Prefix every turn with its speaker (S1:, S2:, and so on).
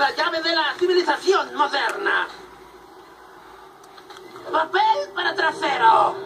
S1: la llave de la civilización moderna. Papel para trasero.